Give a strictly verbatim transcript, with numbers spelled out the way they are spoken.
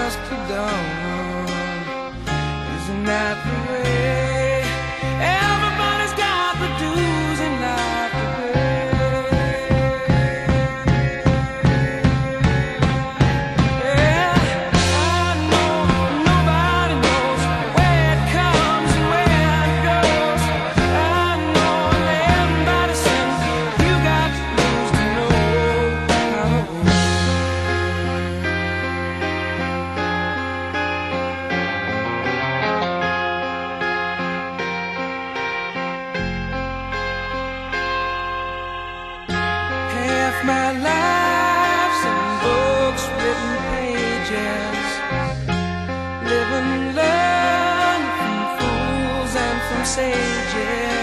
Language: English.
dusk to dawn. Isn't that the way? Everybody's got the dues in life to pay. Yeah, I know nobody knows where it comes and where it goes. I know everybody sings. You got to lose to know how to win. Half my life's in books, written pages. Live and learn from fools and from sages.